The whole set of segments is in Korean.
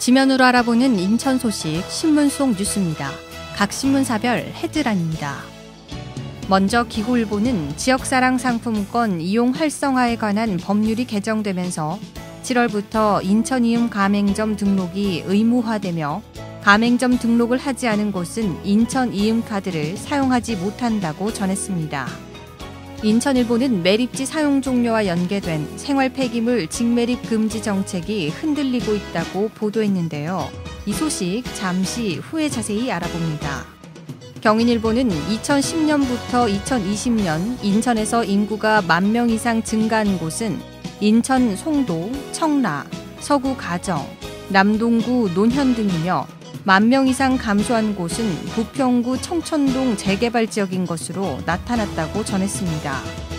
지면으로 알아보는 인천 소식 신문 속 뉴스입니다. 각 신문사별 헤드라인입니다. 먼저 기후일보는 지역사랑 상품권 이용 활성화에 관한 법률이 개정되면서 7월부터 인천 이음 가맹점 등록이 의무화되며 가맹점 등록을 하지 않은 곳은 인천 이음 카드를 사용하지 못한다고 전했습니다. 인천일보는 매립지 사용 종료와 연계된 생활 폐기물 직매립 금지 정책이 흔들리고 있다고 보도했는데요. 이 소식 잠시 후에 자세히 알아봅니다. 경인일보는 2010년부터 2020년 인천에서 인구가 10,000명 이상 증가한 곳은 인천 송도, 청라, 서구 가정, 남동구 논현 등이며 10,000명 이상 감소한 곳은 부평구 청천동 재개발 지역인 것으로 나타났다고 전했습니다.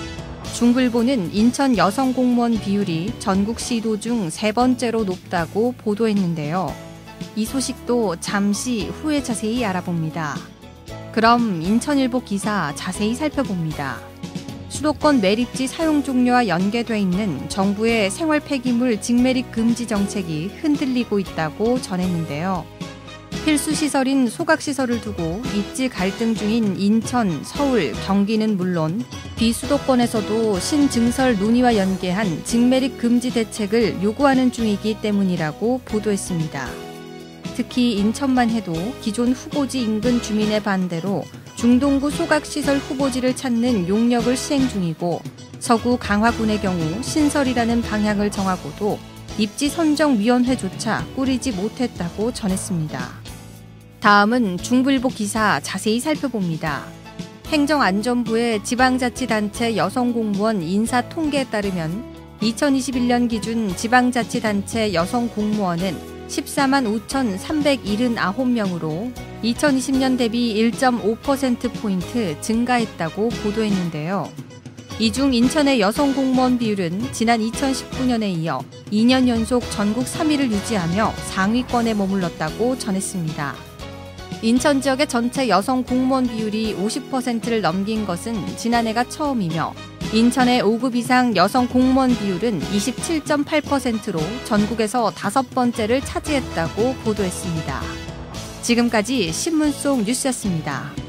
중부일보는 인천 여성 공무원 비율이 전국 시도 중 3번째로 높다고 보도했는데요. 이 소식도 잠시 후에 자세히 알아봅니다. 그럼 인천일보 기사 자세히 살펴봅니다. 수도권 매립지 사용 종료와 연계돼 있는 정부의 생활 폐기물 직매립 금지 정책이 흔들리고 있다고 전했는데요. 필수시설인 소각시설을 두고 입지 갈등 중인 인천, 서울, 경기는 물론 비수도권에서도 신증설 논의와 연계한 직매립 금지 대책을 요구하는 중이기 때문이라고 보도했습니다. 특히 인천만 해도 기존 후보지 인근 주민의 반대로 중동구 소각시설 후보지를 찾는 용역을 시행 중이고 서구 강화군의 경우 신설이라는 방향을 정하고도 입지 선정위원회조차 꾸리지 못했다고 전했습니다. 다음은 중부일보 기사 자세히 살펴봅니다. 행정안전부의 지방자치단체 여성공무원 인사통계에 따르면 2021년 기준 지방자치단체 여성공무원은 14만 5,379명으로 2020년 대비 1.5%포인트 증가했다고 보도했는데요. 이 중 인천의 여성공무원 비율은 지난 2019년에 이어 2년 연속 전국 3위를 유지하며 상위권에 머물렀다고 전했습니다. 인천 지역의 전체 여성 공무원 비율이 50%를 넘긴 것은 지난해가 처음이며 인천의 5급 이상 여성 공무원 비율은 27.8%로 전국에서 5번째를 차지했다고 보도했습니다. 지금까지 신문 속 뉴스였습니다.